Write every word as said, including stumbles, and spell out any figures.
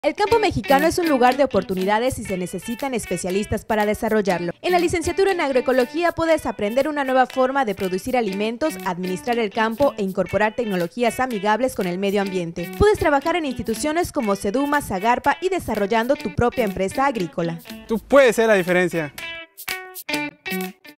El campo mexicano es un lugar de oportunidades y se necesitan especialistas para desarrollarlo. En la licenciatura en agroecología puedes aprender una nueva forma de producir alimentos, administrar el campo e incorporar tecnologías amigables con el medio ambiente. Puedes trabajar en instituciones como Seduma, Zagarpa y desarrollando tu propia empresa agrícola. Tú puedes ser la diferencia.